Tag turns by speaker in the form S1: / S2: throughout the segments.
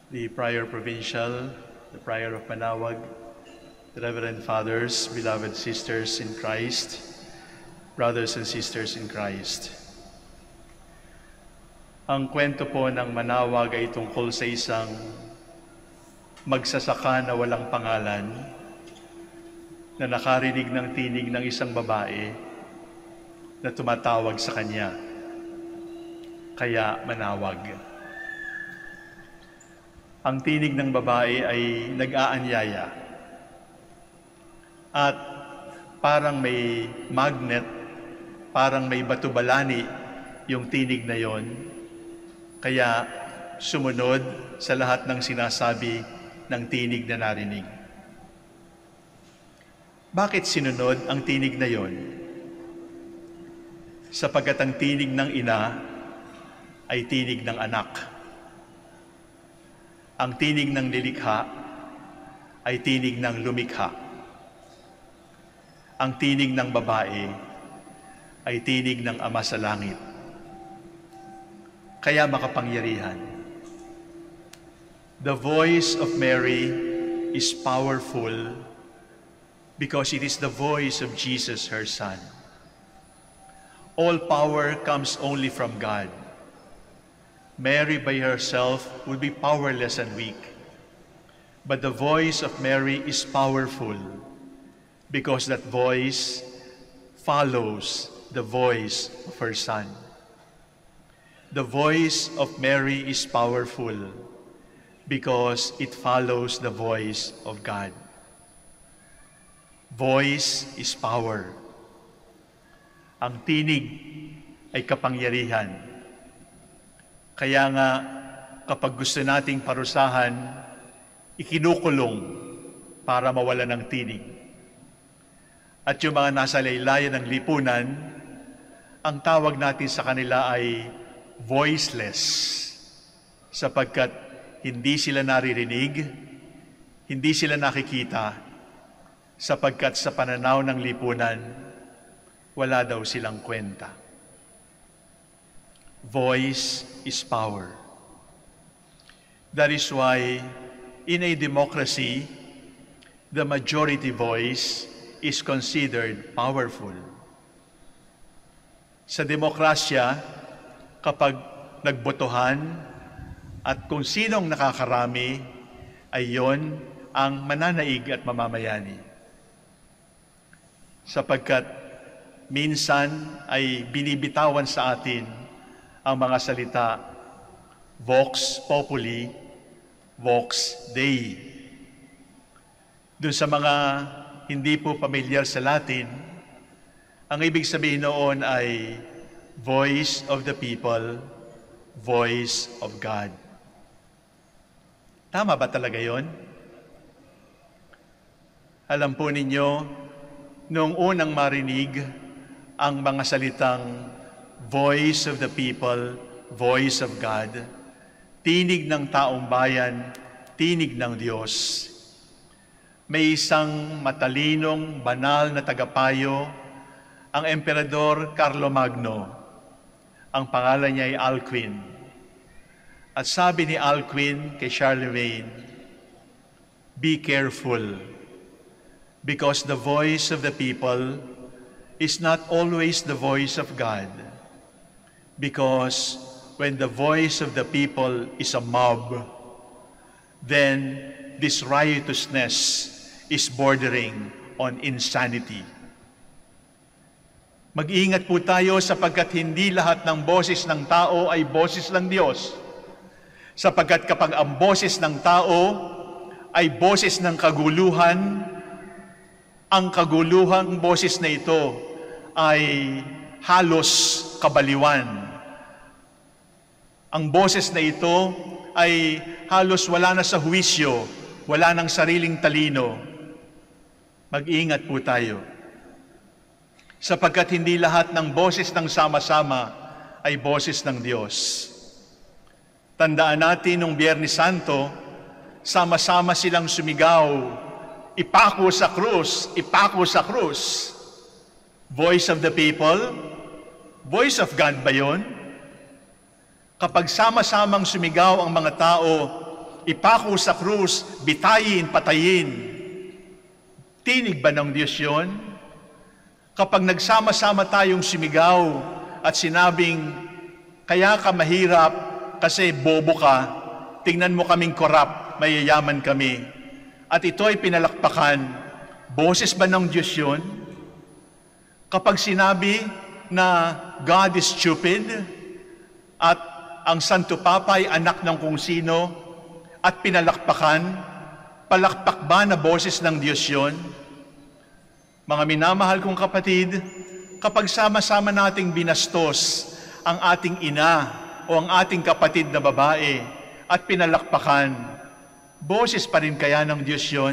S1: the Prior Provincial, the Prior of Manaoag, the Reverend Fathers, beloved sisters in Christ, brothers and sisters in Christ. Ang kwento po ng Manaoag ay tungkol sa isang magsasaka na walang pangalan na nakarinig ng tinig ng isang babae na tumatawag sa kanya, kaya Manaoag. Ang tinig ng babae ay nag-aanyaya at parang may magnet, parang may batubalani yung tinig na yon, kaya sumunod sa lahat ng sinasabi ng tinig na narinig. Bakit sinunod ang tinig na yon? Sapagkat ang tinig ng ina ay tinig ng anak. Ang tinig ng nilikha ay tinig ng lumikha. Ang tinig ng babae ay tinig ng Ama sa Langit. Kaya makapangyarihan. The voice of Mary is powerful because it is the voice of Jesus, her Son. All power comes only from God. Mary by herself would be powerless and weak. But the voice of Mary is powerful because that voice follows the voice of her Son. The voice of Mary is powerful because it follows the voice of God. Voice is power. Ang tinig ay kapangyarihan. Kaya nga, kapag gusto nating parusahan, ikinukulong para mawala ng tinig. At yung mga nasa laylayan ng lipunan, ang tawag natin sa kanila ay voiceless, sapagkat hindi sila naririnig, hindi sila nakikita, sapagkat sa pananaw ng lipunan, wala daw silang kwenta. Voice is power. That is why, in a democracy, the majority voice is considered powerful. Sa demokrasya, kapag nagbotohan at kung sinong nakakarami, ay yon ang mananaig at mamamayani. Sapagkat minsan ay binibitawan sa atin ang mga salita, Vox Populi, Vox Dei. Doon sa mga hindi po pamilyar sa Latin, ang ibig sabihin noon ay voice of the people, voice of God. Tama ba talaga yon? Alam po ninyo, noong unang marinig ang mga salitang voice of the people, voice of God, tinig ng taong bayan, tinig ng Diyos. May isang matalinong, banal na tagapayo, ang Emperador Carlo Magno. Ang pangalan niya ay Alcuin. At sabi ni Alcuin kay Charlemagne, be careful, because the voice of the people is not always the voice of God. Because when the voice of the people is a mob, then this riotousness is bordering on insanity. Mag-ingat po tayo sapagkat hindi lahat ng boses ng tao ay boses ng Diyos. Sapagkat kapag ang boses ng tao ay boses ng kaguluhan, ang kaguluhang boses na ito ay halos kabaliwan. Ang boses na ito ay halos wala na sa huwisyo, wala ng sariling talino. Mag-ingat po tayo. Sapagkat hindi lahat ng boses ng sama-sama ay boses ng Diyos. Tandaan natin nung Biyernes Santo, sama-sama silang sumigaw, ipako sa krus, ipako sa krus. Voice of the people, voice of God ba yun? Kapag sama-samang sumigaw ang mga tao, ipako sa krus, bitayin, patayin. Tinig ba ng Diyos yun? Kapag nagsama-sama tayong sumigaw at sinabing, kaya ka mahirap kasi bobo ka, tingnan mo kaming korap, mayayaman kami. At ito ay pinalakpakan, boses ba ng Diyos yun? Kapag sinabi na God is stupid at ang Santo Papa ay anak ng kung sino at pinalakpakan, palakpak ba na boses ng Diyos yun? Mga minamahal kong kapatid, kapag sama-sama nating binastos ang ating ina o ang ating kapatid na babae at pinalakpakan, boses pa rin kaya ng Diyos yun?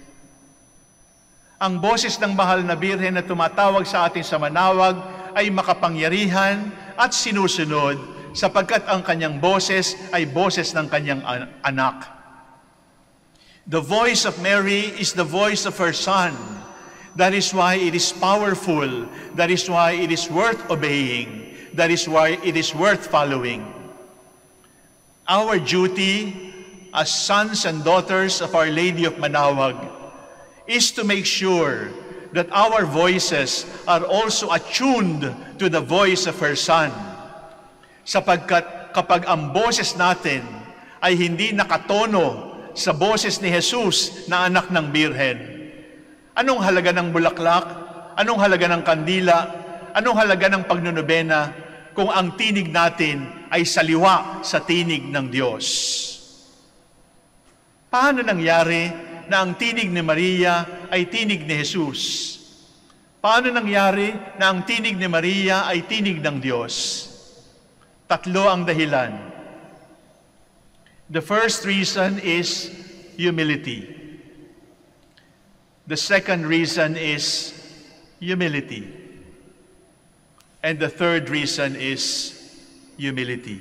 S1: Ang boses ng mahal na Birhen na tumatawag sa atin sa Manaoag ay makapangyarihan at sinusunod sapagkat ang kanyang boses ay boses ng kanyang anak. The voice of Mary is the voice of her Son. That is why it is powerful. That is why it is worth obeying. That is why it is worth following. Our duty as sons and daughters of Our Lady of Manaoag is to make sure that our voices are also attuned to the voice of her Son. Sapagkat kapag ang boses natin ay hindi nakatono sa boses ni Jesus na anak ng Birhen, anong halaga ng bulaklak? Anong halaga ng kandila? Anong halaga ng pagnunubena kung ang tinig natin ay saliwa sa tinig ng Diyos? Paano nangyari na ang tinig ni Maria ay tinig ni Jesus? Paano nangyari na ang tinig ni Maria ay tinig ng Diyos? Tatlo ang dahilan. The first reason is humility. The second reason is humility. And the third reason is humility.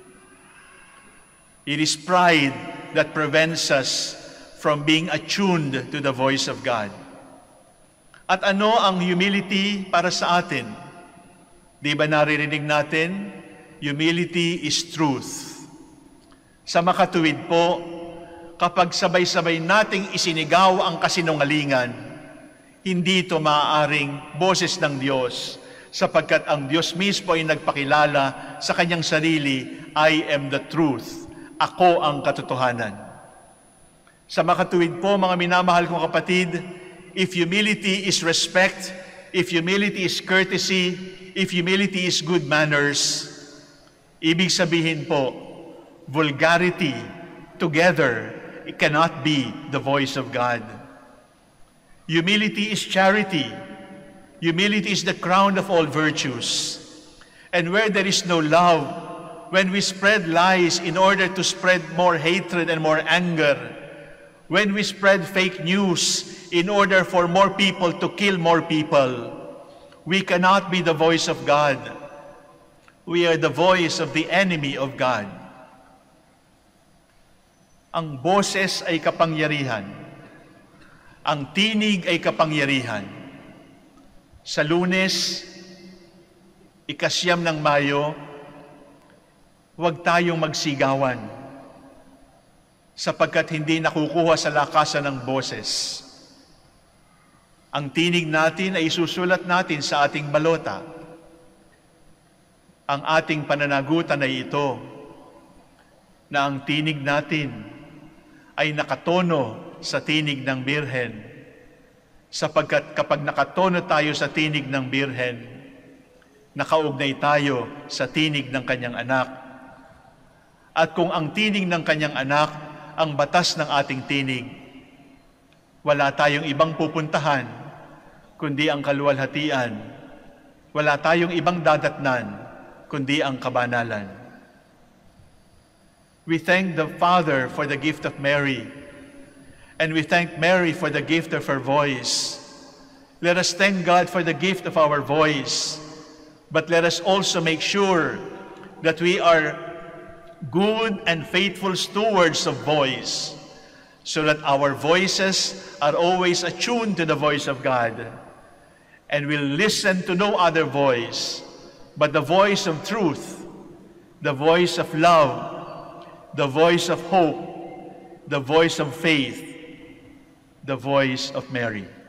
S1: It is pride that prevents us from being attuned to the voice of God. At ano ang humility para sa atin? Di ba naririnig natin? Humility is truth. Sa makatuwid po, kapag sabay-sabay nating isinigaw ang kasinungalingan, hindi ito maaaring boses ng Diyos, sapagkat ang Diyos mismo ay nagpakilala sa kanyang sarili, I am the truth. Ako ang katotohanan. Sa makatuwid po, mga minamahal kong kapatid, if humility is respect, if humility is courtesy, if humility is good manners, ibig sabihin po, vulgarity together, it cannot be the voice of God. Humility is charity. Humility is the crown of all virtues. And where there is no love, when we spread lies in order to spread more hatred and more anger, when we spread fake news in order for more people to kill more people, we cannot be the voice of God. We are the voice of the enemy of God. Ang boses ay kapangyarihan. Ang tinig ay kapangyarihan. Sa Lunes, 9 ng Mayo, huwag tayong magsigawan sapagkat hindi nakukuha sa lakasan ng boses. Ang tinig natin ay isusulat natin sa ating balota. Ang ating pananagutan ay ito, na ang tinig natin ay nakatono sa tinig ng Birhen, sapagkat kapag nakatono tayo sa tinig ng Birhen, nakaugnay tayo sa tinig ng kanyang anak. At kung ang tinig ng kanyang anak ang batas ng ating tinig, wala tayong ibang pupuntahan, kundi ang kaluwalhatian. Wala tayong ibang dadatnan, kundi ang kabanalan. We thank the Father for the gift of Mary, and we thank Mary for the gift of her voice. Let us thank God for the gift of our voice, but let us also make sure that we are good and faithful stewards of voice, so that our voices are always attuned to the voice of God, and will listen to no other voice but the voice of truth, the voice of love, the voice of hope, the voice of faith, the voice of Mary.